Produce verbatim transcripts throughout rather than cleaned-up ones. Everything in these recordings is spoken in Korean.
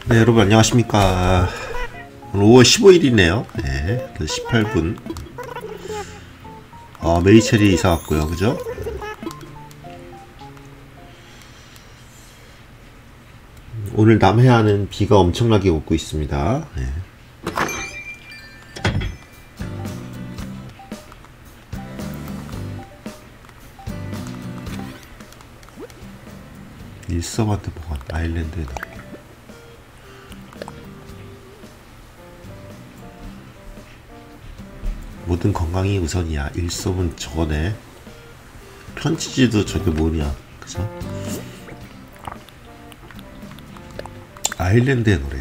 네, 여러분 안녕하십니까. 오늘 오월 십오일이네요. 네, 십팔 분. 어, 메이첼이 이사 왔고요. 그죠? 오늘 남해안은 비가 엄청나게 오고 있습니다. 네. 일섬한테 뭐가 아일랜드에 노래. 모든 건강이 우선이야. 일섬은 저거네. 편지지도 저게 뭐냐. 그죠? 아일랜드의 노래.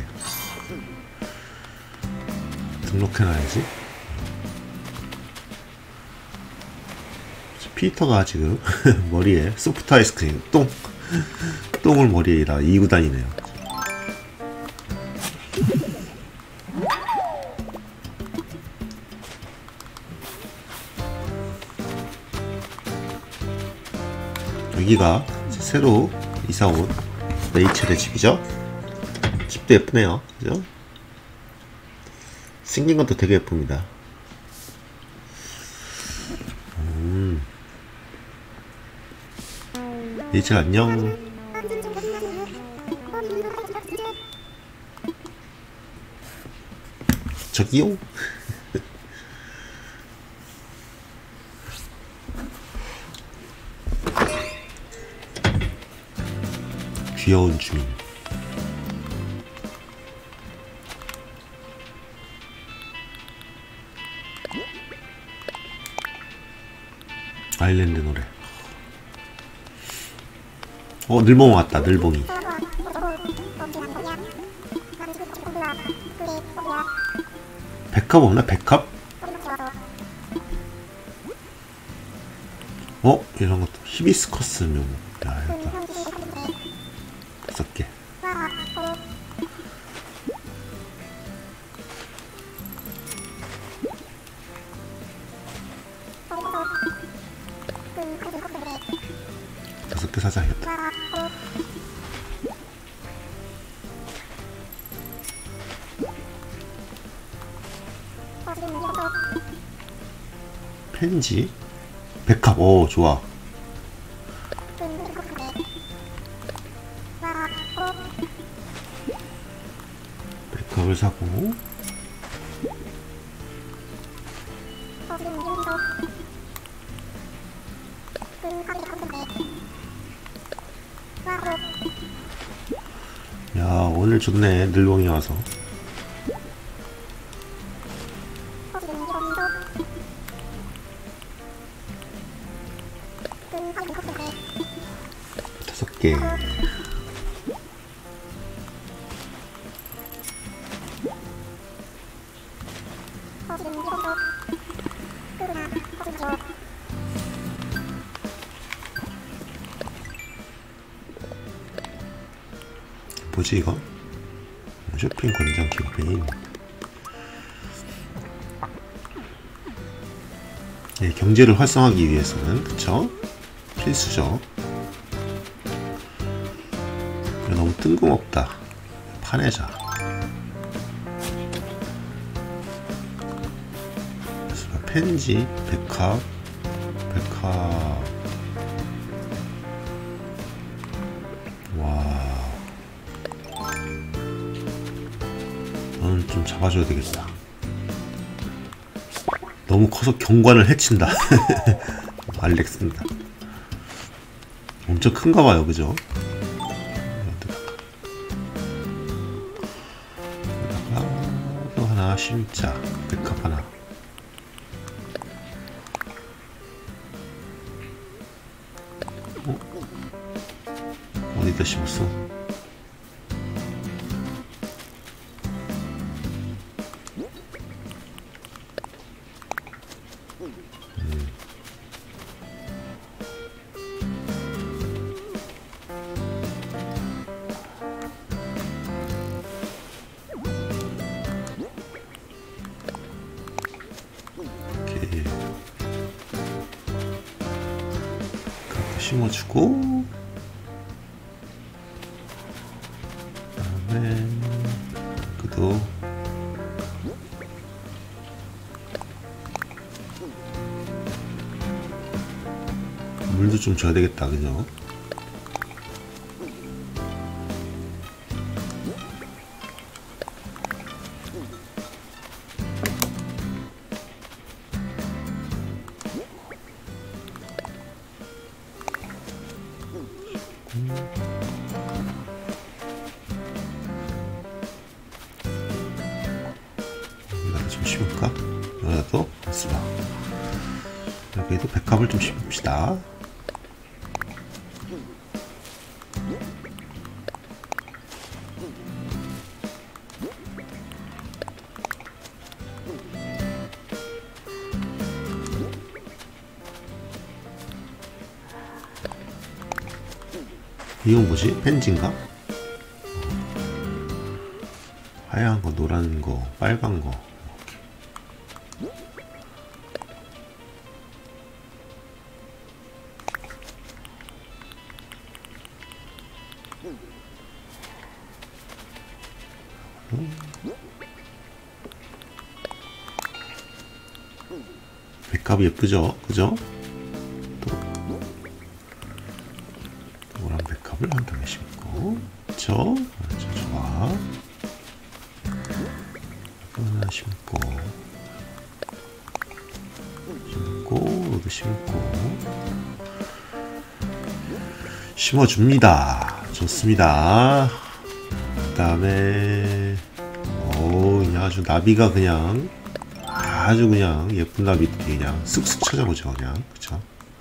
등록해놔야지. 피터가 지금 머리에 소프트 아이스크림 똥 똥을 머리에다 이고 다니네요. 여기가 새로 이사온 메이첼의 집이죠. 집도 예쁘네요. 그죠? 생긴 것도 되게 예쁩니다. 음. 메이첼 안녕. 저기요? 귀여운 주인. 아일랜드 노래. 어, 늘봉 왔다. 늘봉이. 백합 없나? 백합? 어? 이런 것도 히비스커스 묘. 야, 이거 다섯 개. 다섯 개 사자야겠다. 펜지? 백합, 오, 좋아. 백합을 사고, 야, 오늘 좋네. 늘봉이 와서. 다섯 개. 뭐지 이거? 쇼핑 권장 캠페인. 네, 경제를 활성화하기 위해서는 그쵸? 필수죠. 너무 뜬금없다. 파내자. 펜지, 백합, 백합. 와. 너는 좀 잡아줘야 되겠다. 너무 커서 경관을 해친다. 알렉스입니다. 엄청 큰가 봐요, 그죠? 여기다가 또 하나 심자. 백합 하나. 어? 어디다 심었어? 음. 이렇게 심어주고, 그 다음에 그도 물도 좀 줘야 되겠다, 그죠? 여기다가 좀 심을까? 여기다도 쓰라. 여기에도 백합을 좀 심읍시다. 이건 뭐지? 펜지인가? 하얀 거, 노란 거, 빨간 거. 백합이 예쁘죠? 그죠? 노란 백합을 한 병에 심고, 그쵸? 그렇죠, 좋아. 하나 심고, 심고, 여기도 심고, 심어줍니다. 좋습니다. 그 다음에, 오, 그냥 아주 나비가 그냥, 아주 그냥 예쁜 나비 그냥 쓱쓱 찾아보죠, 그냥. 그쵸?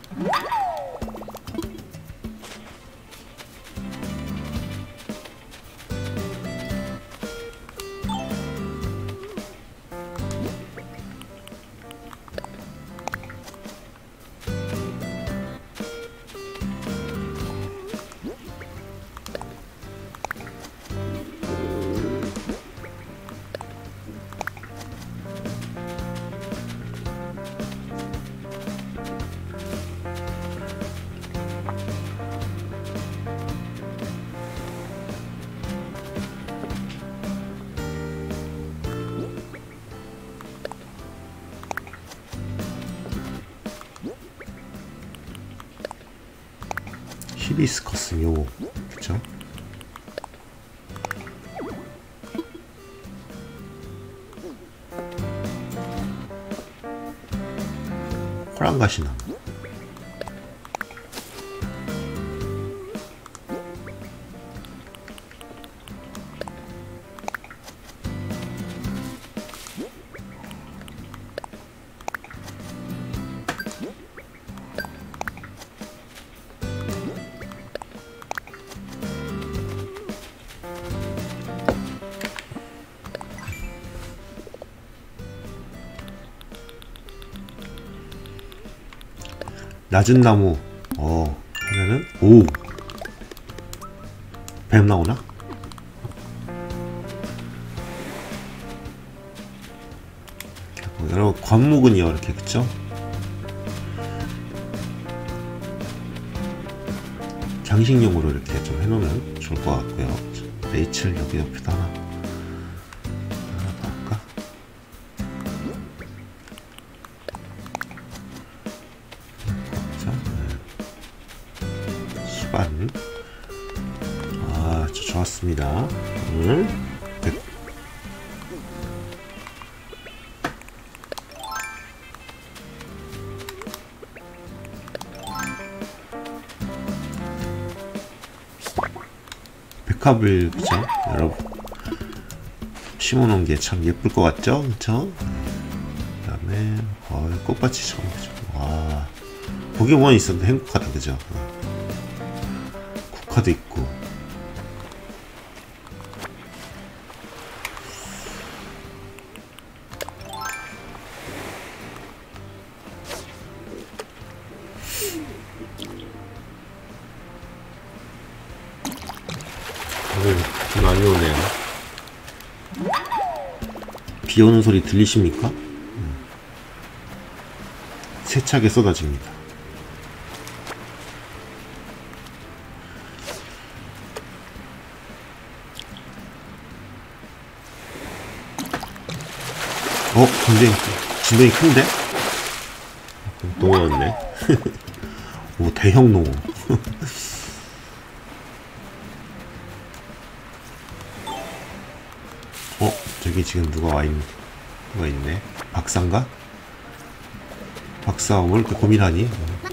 히비스커스 요, 그쵸? 호랑가시나무. 낮은 나무, 어, 하면은, 오! 뱀 나오나? 여러분, 관목은요, 이렇게, 그쵸? 장식용으로 이렇게 좀 해놓으면 좋을 것 같고요. 레이첼 여기 옆에다 하나, 하나 넣을까? 수반. 아, 저 좋았습니다. 오늘 백... 백합을, 그쵸? 여러분 심어놓은 게 참 예쁠 것 같죠? 그쵸? 그 다음에 어, 꽃밭이 참, 와, 보기만 있어도 행복하다, 그죠? 국화도 있고. 오늘 비 많이 오네요. 비 오는 소리 들리십니까? 세차게 쏟아집니다. 어? 굉장히 진동이 큰데? 농어였네. 오, 대형 농어. 어? 저기 지금 누가 와있, 누가 있네? 박사인가? 박사, 뭘 이렇게 고민하니?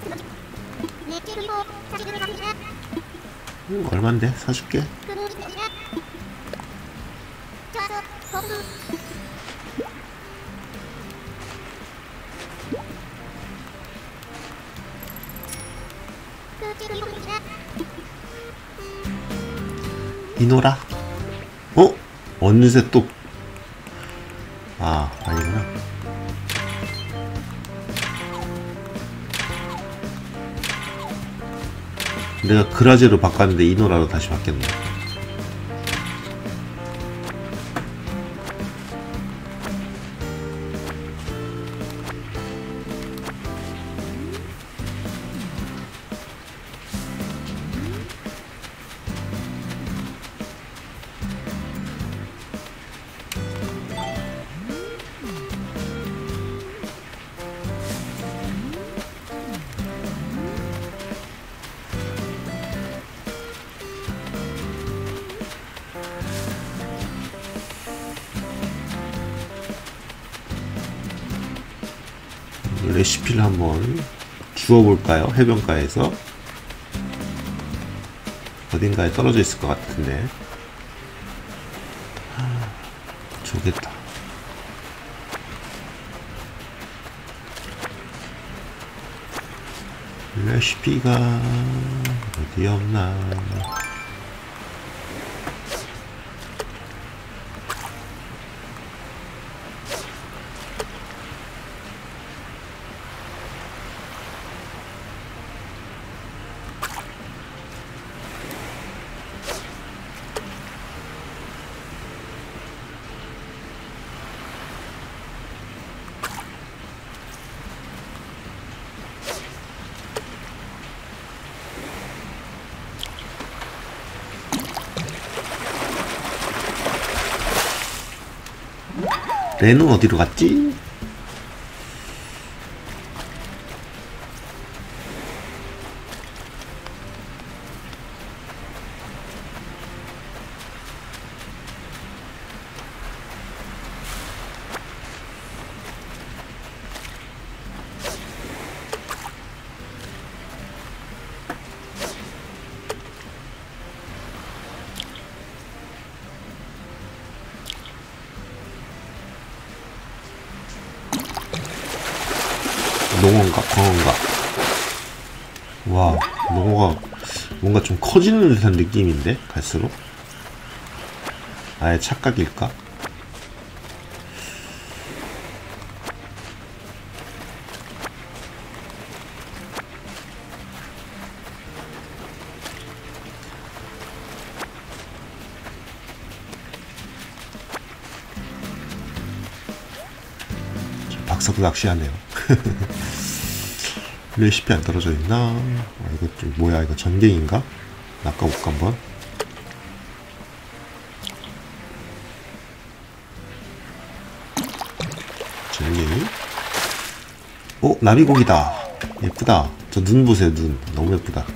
음, 얼만데? 사줄게. 이노라? 어? 어느새 또, 아, 아니구나. 내가 그라제로 바꿨는데 이노라로 다시 바뀌었네. 레시피를 한번 주워볼까요? 해변가에서 어딘가에 떨어져 있을 것 같은데. 좋겠다. 레시피가 어디 없나. 레는 어디로 갔지? 농어인가? 광어인가? 와, 농어가 뭔가 좀 커지는 듯한 느낌인데? 갈수록? 아예 착각일까? 박사도 낚시하네요. 레시피 안 떨어져 있나? 아, 이거 좀 뭐야? 이거 전갱인가? 낚아볼까 한번? 전갱이? 오, 나비고기다. 예쁘다. 저 눈 보세요, 눈. 너무 예쁘다.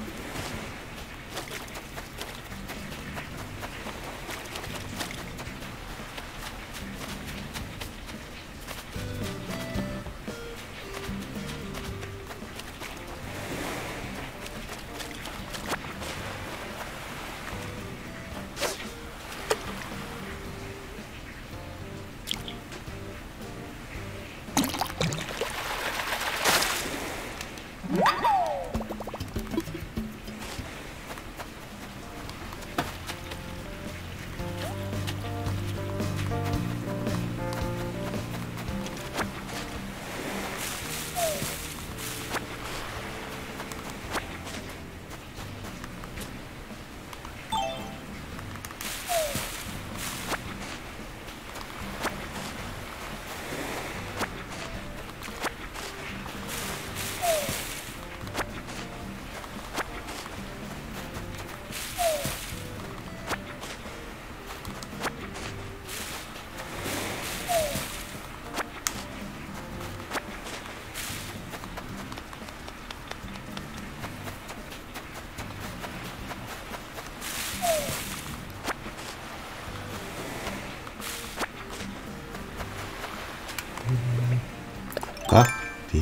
낚아볼까? 어디?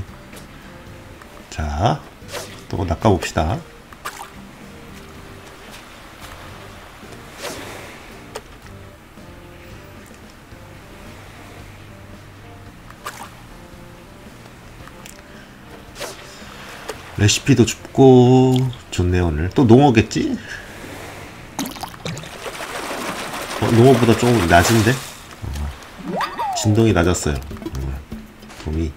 자, 또 낚아봅시다. 레시피도 줍고 좋네요. 오늘 또 농어겠지? 어, 농어보다 조금 낮은데? 어, 진동이 낮았어요. 어, 돔이.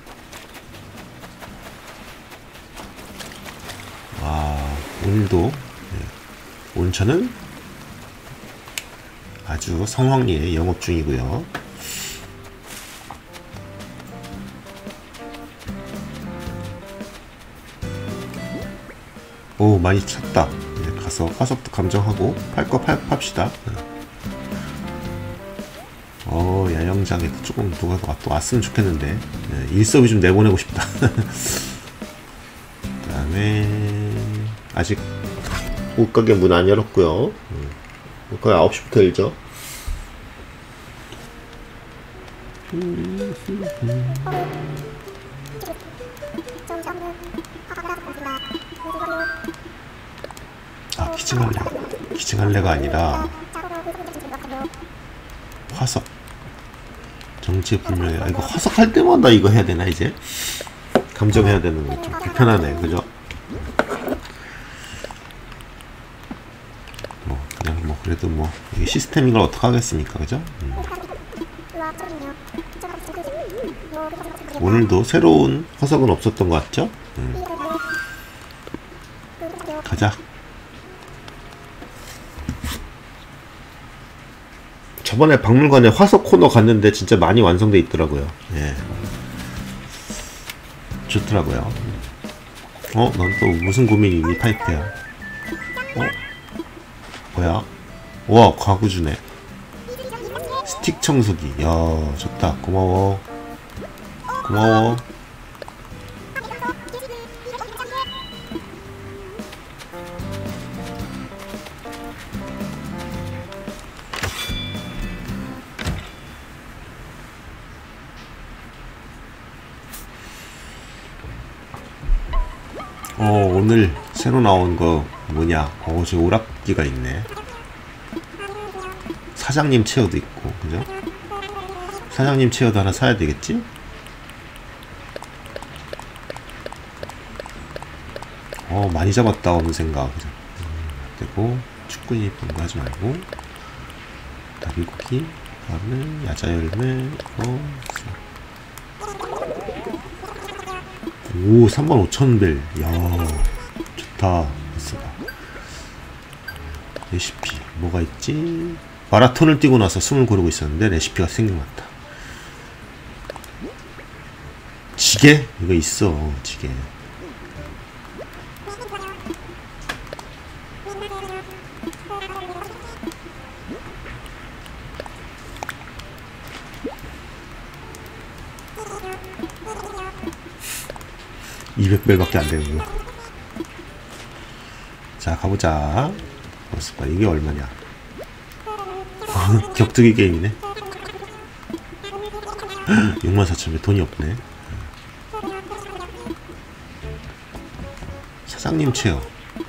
아, 오늘도 네, 온천은 아주 성황리에 영업 중이고요. 오, 많이 찼다. 이제 가서 화석도 감정하고 팔 거 팔, 팝시다. 어, 야영장에도 조금 누가 또 왔으면 좋겠는데. 네, 일섭이 좀 내보내고 싶다. 그 다음에 아직 옷가게 문 안 열었고요. 거의 아홉 시부터 열죠. 아, 기증할래. 기증할래가 아니라 화석. 정체불명이야. 이거 화석할 때마다 이거 해야 되나 이제? 감정해야 되는 거 좀 불편하네. 그죠? 뭐 그냥 뭐 그래도 뭐 이게 시스템인 걸 어떻게 하겠습니까? 그죠? 음. 오늘도 새로운 화석은 없었던 것 같죠? 음. 가자. 저번에 박물관에 화석 코너 갔는데 진짜 많이 완성돼 있더라고요. 예. 좋더라고요. 어? 넌 또 무슨 고민이 있니? 파이프야. 어? 뭐야? 와, 과구주네. 스틱 청소기. 야, 좋다. 고마워. 고마워. 어, 오늘 새로 나온 거 뭐냐? 어, 저 오락기가 있네. 사장님 체어도 있고, 그죠? 사장님 체어도 하나 사야 되겠지? 어, 많이 잡았다, 어느 생각. 그죠? 음, 되고, 축구 유니폼 하지 말고, 나비고기, 다음에 야자열매, 어, 오, 삼만 오천 벨. 야, 좋다. 됐어. 레시피 뭐가 있지? 마라톤을 뛰고 나서 숨을 고르고 있었는데 레시피가 생각났다. 지게? 이거 있어. 지게. 이백 벨밖에 안 되는 거. 자, 가보자. 벌써 이게 얼마냐? 격투기 게임이네. 육만 사천 배 돈이 없네. 사장님 체어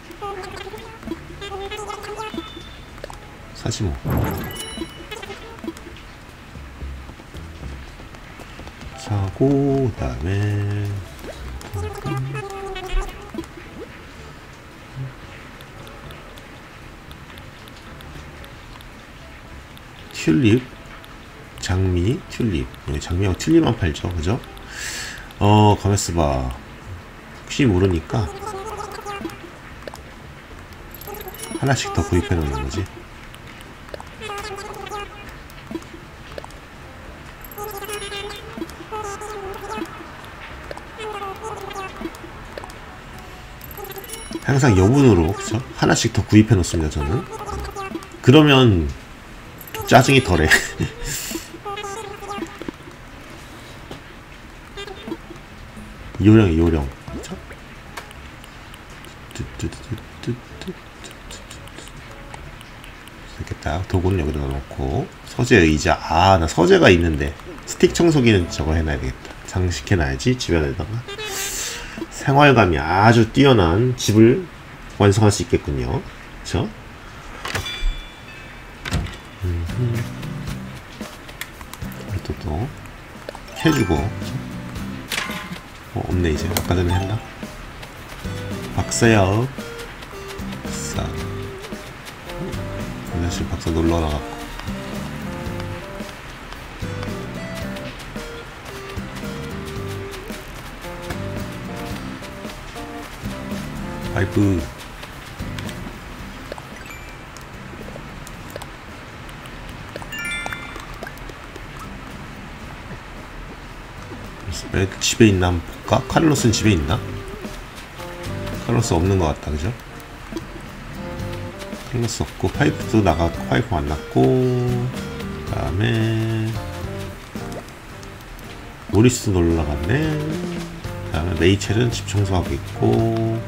사지 뭐. 사고 그다음에 튤립, 장미, 튤립. 여기 장미하고 튤립만 팔죠, 그죠? 어, 가만있어봐. 혹시 모르니까 하나씩 더 구입해 놓는 거지. 항상 여분으로, 그쵸? 하나씩 더 구입해 놓습니다, 저는. 그러면 짜증이 덜해. 요령, 요령. 그쵸? 이렇게 딱 도구는 여기다 넣고, 서재 의자. 아, 나 서재가 있는데 스틱 청소기는 저거 해놔야 되겠다. 장식해놔야지. 집안에다가 생활감이 아주 뛰어난 집을 완성할 수 있겠군요. 그쵸? 또 또 해주고. 어, 없네. 이제 아까 전에 했나? 박사야. 박사. 사실 박사 놀러 나갔고. 파이프. 집에 있나 한번 볼까? 카를로스는 집에 있나? 카를로스 없는 것 같다. 그죠? 카를로스 없고 파이프도 나갔고 파이프 만났고 그 다음에 모리스 놀러 갔네. 그 다음에 메이첼은 집 청소하고 있고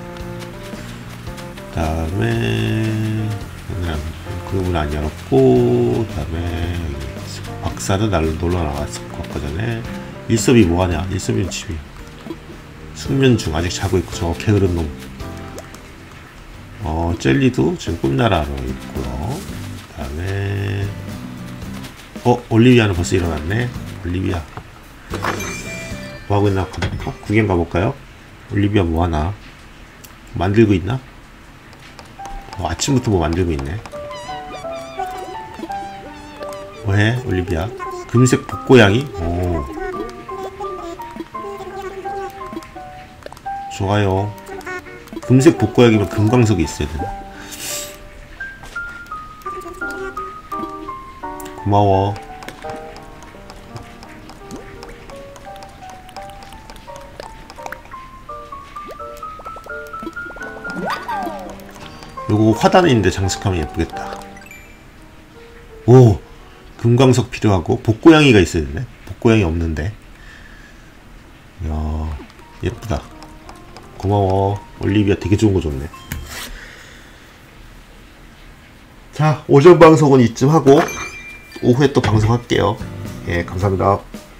그 다음에 그분 안 열었고 그 다음에 박사는 날 놀러 나갔었고 아까 전에 일섭이 뭐하냐. 일섭이는 집이 숙면 중. 아직 자고 있고 저 게으른 놈. 어 젤리도 지금 꿈나라로 있고요. 그 다음에 어 올리비아는 벌써 일어났네. 올리비아 뭐하고 있나 가볼까? 구경 가볼까요? 올리비아 뭐하나? 만들고 있나? 어, 아침부터 뭐 만들고 있네. 뭐해 올리비아? 금색 복고양이? 오 좋아요. 금색 복고양이면 금광석이 있어야 되나? 고마워. 요거 화단에 있는데 장식하면 예쁘겠다. 오! 금광석 필요하고 복고양이가 있어야 되네. 복고양이 없는데. 이야 예쁘다. 고마워. 올리비아 되게 좋은 거 줬네. 자, 오전 방송은 이쯤 하고 오후에 또 방송할게요. 예, 감사합니다.